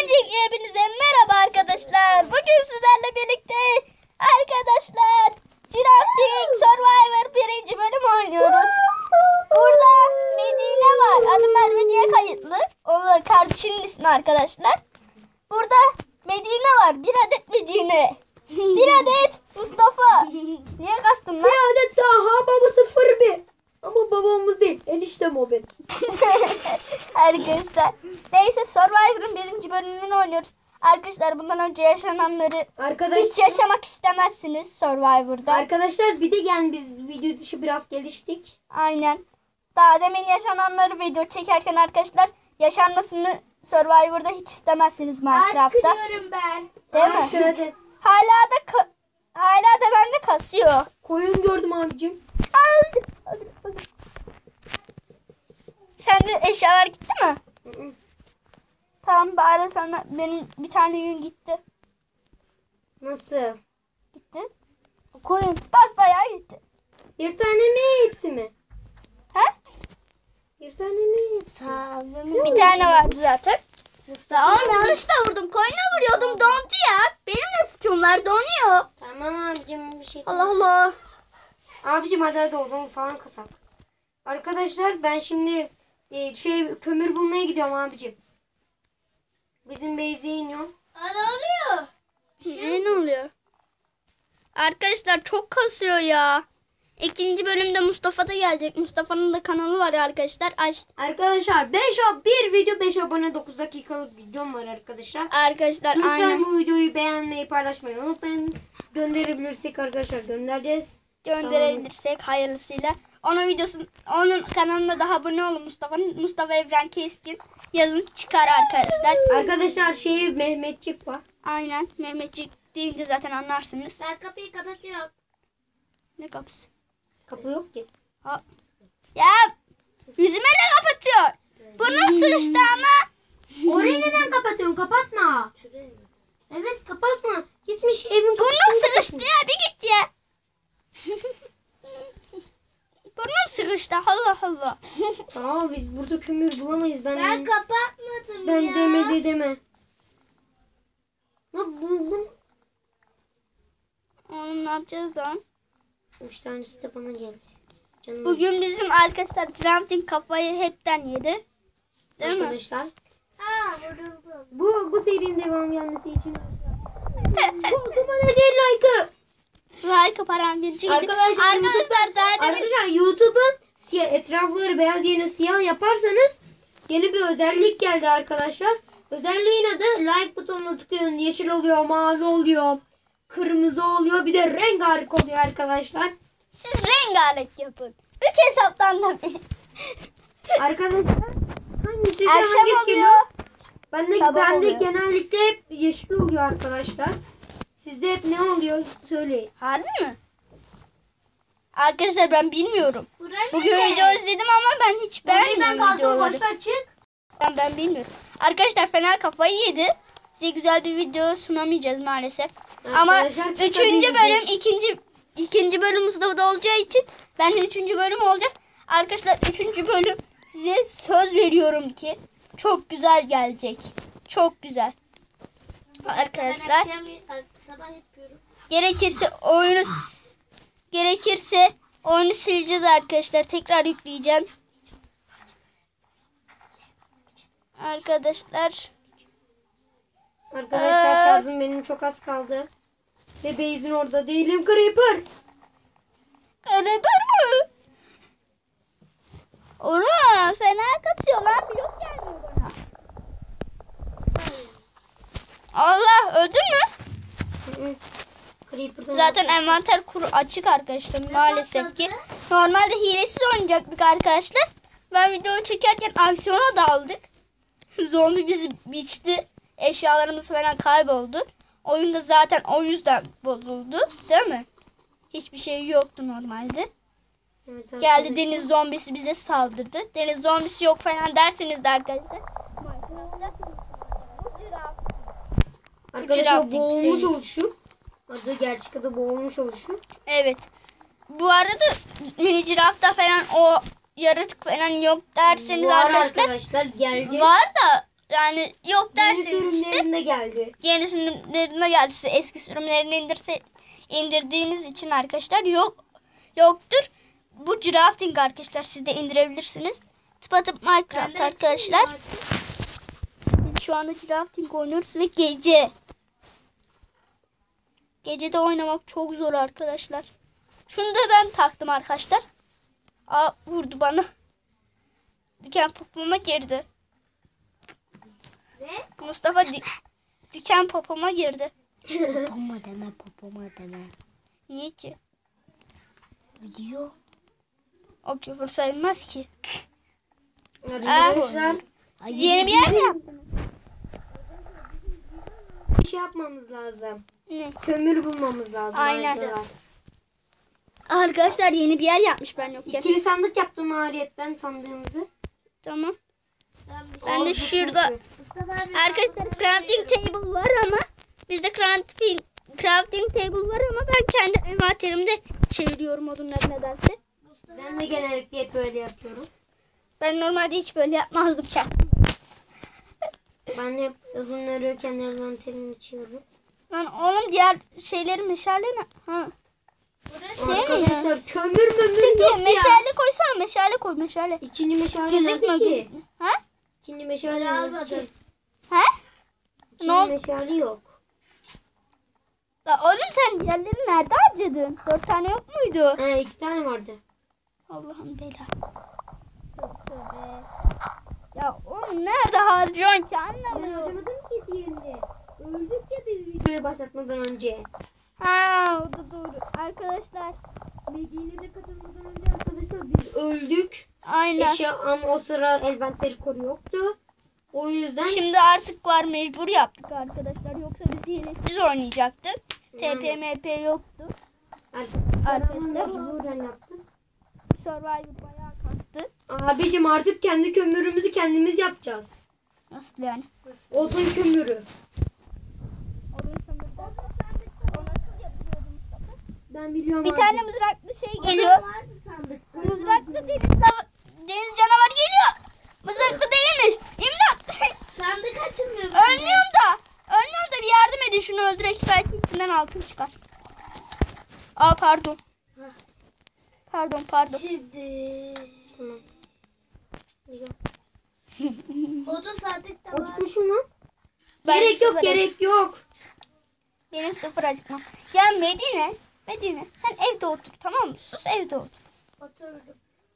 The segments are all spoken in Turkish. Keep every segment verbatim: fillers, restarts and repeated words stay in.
Öncelikle hepinize merhaba arkadaşlar. Bugün sizlerle birlikte arkadaşlar Crafting Survivor birinci bölüm oynuyoruz. Burada Medine var. Adı Merve diye kayıtlı. Onun kardeşinin ismi arkadaşlar. Burada Medine var. Bir adet Medine. Bir adet Mustafa. Niye kaçtın lan? Bir adet daha baba sıfır bir. Ama babamız değil. Eniştem o benim. Arkadaşlar. Neyse Survivor'ın birinci bölümünü oynuyoruz. Arkadaşlar bundan önce yaşananları Arkadaşlar, hiç yaşamak istemezsiniz Survivor'da. Arkadaşlar bir de yani biz video dışı biraz geliştik. Aynen. Daha demin yaşananları video çekerken arkadaşlar yaşanmasını Survivor'da hiç istemezsiniz Minecraft'ta. Kırıyorum ben. Değil mi? Kır hadi. Hala da ka- hala da bende kasıyor. Koyun gördüm abicim. Hadi, hadi, hadi. Sende eşyalar gitti mi? Hı hı. Tamam bari sana benim bir tane yün gitti. Nasıl? Gitti. Koyun basbayağı gitti. Bir tane mi hepsi mi? He? Bir tane mi hepsi? Bir tane vardı zaten. Oğlum yanlışla vurdum. Koyuna vuruyordum. Dondu ya. Benim de suçum var. Donuyor. Tamam abicim bir şey. Allah Allah. Abicim hadi hadi odamı falan kasak. Arkadaşlar ben şimdi e, şey kömür bulmaya gidiyorum abicim. Bizim base'e iniyorum. Aa, ne oluyor? Ne, ne oluyor? Arkadaşlar çok kasıyor ya. İkinci bölümde Mustafa da gelecek. Mustafa'nın da kanalı var arkadaşlar. Aç. Arkadaşlar beş bir video beş abone dokuz dakikalık videom var arkadaşlar. Arkadaşlar Lütfen aynen. bu videoyu beğenmeyi paylaşmayı unutmayın. Gönderebilirsek arkadaşlar göndereceğiz. Gönderebilirsek hayırlısıyla. Onun videosun, onun kanalına da abone olun Mustafa'nın. Mustafa Evren Keskin. Yazın çıkar arkadaşlar. Arkadaşçik şeyi Mehmetçik var. Aynen. Mehmetçik deyince zaten anlarsınız. Ben kapıyı kapatıyorum. Ne kapısı? Kapı yok ki. Ha. Ya yüzüme ne kapatıyor? Burnum sıkıştı ama. Orayı neden kapatıyorsun? Kapatma. Evet kapatma. Gitmiş evin Burnum kapısını sıkıştı ya, bir git ya. Burnum sıkıştı, Allah Allah. Aa biz burada kömür bulamayız. Ben Ben kapatmadım ben ya. demedi deme. Lan bu, bu. Oğlum ne yapacağız lan? Üç tanesi de bana geldi. Canım Bugün bizim arkadaşlar Crafting kafayı hepten yedi. Değil mi? arkadaşlar. Aa, vuruldum. Bu bu serinin devam gelmesi için Kutuma ne değil like'ı. Like param birinci gidip. Arkadaşlar, Arkadaşlar daha demin. Arkadaşlar YouTube'un siyah, etrafları beyaz yerine siyah yaparsanız yeni bir özellik geldi arkadaşlar. Özelliğin adı like butonuna tıklıyorsun. Yeşil oluyor, mavi oluyor, kırmızı oluyor. Bir de rengarenk oluyor arkadaşlar. Siz rengarenk yapın. Üç hesaptan da bir. Arkadaşlar hangisi Akşam hangisi oluyor. geliyor? Bende, Sabah bende oluyor. genellikle hep yeşil oluyor arkadaşlar. Sizde hep ne oluyor söyleyin. Harbi mi? Arkadaşlar ben bilmiyorum. Burayı Bugün nereye? video izledim ama ben hiç Burayı ben beğenmiyorum kazdım. videoları. Boşver çık. Ben, ben bilmiyorum. Arkadaşlar fena kafayı yedi. Size güzel bir video sunamayacağız maalesef. Ama Arkadaşlar, kısa üçüncü bir bölüm video. ikinci ikinci bölüm Mustafa'da olacağı için ben de üçüncü bölüm olacak. Arkadaşlar üçüncü bölüm size söz veriyorum ki çok güzel gelecek. Çok güzel. Arkadaşlar Ben akşam, sabah yapıyorum. gerekirse oyunu gerekirse oyunu sileceğiz arkadaşlar. Tekrar yükleyeceğim. Arkadaşlar Arkadaşlar Ee, şarjım benim çok az kaldı. Ve base'in orada değilim. Creeper. Creeper mı? Oğlum fena kasıyor lan. Blok gelmiyor bana. Allah öldün mü? Hı hı. Creeper'dan Zaten envanter kuru açık arkadaşlar maalesef ki. Normalde hilesiz oynayacaktık arkadaşlar. Ben videoyu çekerken aksiyona daldık. Zombi bizi biçti. Eşyalarımız falan kayboldu. Oyun da zaten o yüzden bozuldu. Değil mi? Hiçbir şey yoktu normalde. Evet, Geldi arkadaşlar. deniz zombisi bize saldırdı. Deniz zombisi yok falan derseniz de arkadaşlar. Arkadaşlar Crafting boğulmuş şey. oluşu. Adı gerçek adı boğulmuş oluşu. Evet. Bu arada mini cirafta falan o yaratık falan yok derseniz Var arkadaşlar. arkadaşlar geldi. Var da Yani yok Yeni derseniz işte sürümlerinde geldi. yeni sürümlerine geldi. Size eski sürümlerini indirse, indirdiğiniz için arkadaşlar yok yoktur. Bu drafting arkadaşlar siz de indirebilirsiniz. Tıpatıp Minecraft arkadaşlar. Biz şu anda drafting oynuyoruz ve gece. Gecede oynamak çok zor arkadaşlar. Şunu da ben taktım arkadaşlar. Aa vurdu bana. Diken popoma girdi. Ne? Mustafa di- diken popoma girdi. Popoma deme, popoma deme. Niye ki? Video. O küfür sayılmaz ki. Arkadaşlar Yeni bir yer mi yaptınız? bir şey yapmamız lazım. Ne? Kömür bulmamız lazım. Aynen. arkadaşlar. Arkadaşlar yeni bir yer yapmış ben yokken. İkili sandık yaptım ariyetten sandığımızı. Tamam. Ben bir Ben de Oldu şurada çünkü. Mustafa abi. arkadaşlar crafting table var ama bizde crafting crafting table var ama ben kendi envanterimde çeviriyorum odunları nedense. Ben de genellikle hep böyle yapıyorum. Ben normalde hiç böyle yapmazdım ki. Ben hep uzunları kendi envanterimin içiyorum. Lan oğlum diğer şeyleri meşale mi? Ha. Burası Şey mi ya? Arkadaşlar kömür mömür Çünkü yok ya. meşale koysana meşale koy meşale. İkinci meşale Gözükmüyor nerede ki? gözükmüyor. Ha? İkinci meşale Ben nerede? almadım. Ha? İkinci Ne oldu? meşale yok. La oğlum sen diğerleri nerede harcadın? Dört tane yok muydu? He iki tane vardı. Allah'ım belası. Ya oğlum nerede harcıyorsun ki Ben anlamıyorum. harcamadım ki diğerini. Öldük ya biz videoyu başlatmadan önce. Ha o da doğru. Arkadaşlar Medine'de katılmadan önce arkadaşlar biz öldük. aynen. Eşya ama o sıra envanteri koru yoktu. O yüzden Şimdi artık var mecbur yaptık arkadaşlar. Yoksa biz hilesiz oynayacaktık. T P M P yoktu. arkadaşlar Arkadaşlar. mecburen yaptık. Survivor bayağı kastı. Abicim artık kendi kömürümüzü kendimiz yapacağız. Nasıl yani? Odun kömürü. Ben biliyorum Bir artık. tane mızraklı şey geliyor. vardı sandık. Mızraklı deniz, lava- deniz canavarı geliyor. Mızraklı değilmiş. İmdat. Sandık açılmıyor. Ölmüyorum da. Ölmüyorum da bir yardım edin şunu öldürek. Belki içinden altın çıkar. Aa pardon. Pardon pardon. Şimdi. Tamam. O da sandıkta var. Acıkmışım lan. Ben Gerek yok sıfır- gerek yok. Benim sıfır acıkmam. Ya Medine. Medine sen evde otur tamam mı? Sus evde otur. Oturdum.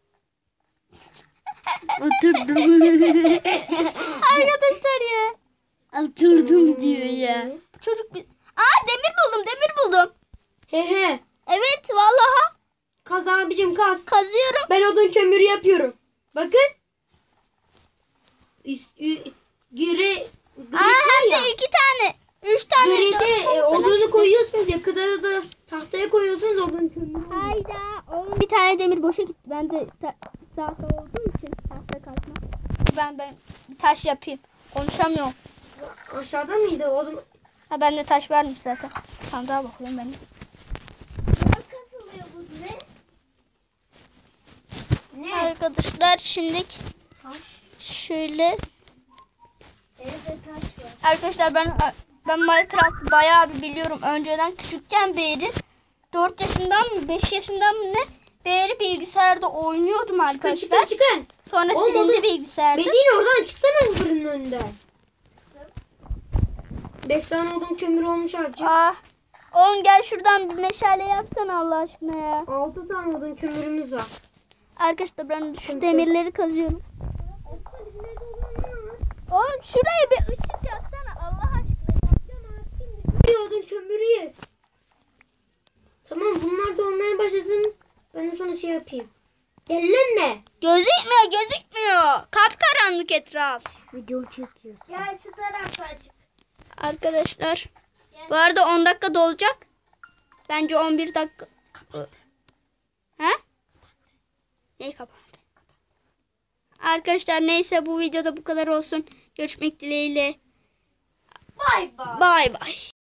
Oturdum. Arkadaşlar ya. Oturdum diyor ya. Bu çocuk bir... Aa demir buldum demir buldum. He he. Evet vallahi Kaz abicim kaz. kazıyorum. Ben odun kömürü yapıyorum. Bakın. Üst, ü, güre, grid Aa hem var ya. de iki tane. Üç tane. Gride dört- e, odunu koyuyorsunuz ya. Kıtada da tahtaya koyuyorsunuz odun kömürü. Hayda. Oğlum bir tane demir boşa gitti. Ben de ta- tahta olduğum için tahta kalkma. Ben ben bir taş yapayım. Konuşamıyorum. Aşağıda mıydı o zaman? Ha bende taş varmış zaten. Sandığa bakıyorum ben de. Nasıl kasılıyor bu ne? Ne? Arkadaşlar şimdi şöyle Evde taş var. arkadaşlar ben ben Minecraft bayağı bir biliyorum. Önceden küçükken beri dört yaşından mı beş yaşından mı ne beri bilgisayarda oynuyordum Çıkın arkadaşlar. çıkın çıkın. Sonra Oğlum, silindi oğlum. bilgisayarda. Medine oradan çıksana fırının önünden. Beş tane odun kömürü olmuş abicim. Aa, oğlum gel şuradan bir meşale yapsana Allah aşkına ya. Altı tane odun kömürümüz var. Arkadaşlar ben şu demirleri kazıyorum. Oğlum şuraya bir ışık yaksana Allah aşkına. Bir odun kömürü. Tamam bunlar da olmaya başlasın. Ben de sana şey yapayım. Dellenme. Gözükmüyor gözükmüyor. Kapkaranlık etraf. Video çekiyor. Gel şu tarafa açık. Arkadaşlar bu arada on dakika dolacak. Bence on bir dakika. He? Neyi kapat? Arkadaşlar neyse bu videoda bu kadar olsun. Görüşmek dileğiyle. Bay bay. Bay bay.